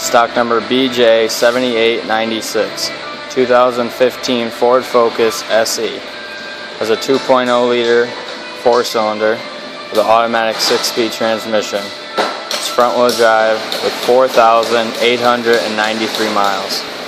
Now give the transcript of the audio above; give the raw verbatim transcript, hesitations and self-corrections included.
stock number B J seven eight nine six, two thousand fifteen Ford Focus S E. Has a two point oh liter four-cylinder with an automatic six-speed transmission. It's front-wheel drive with four thousand eight hundred ninety-three miles.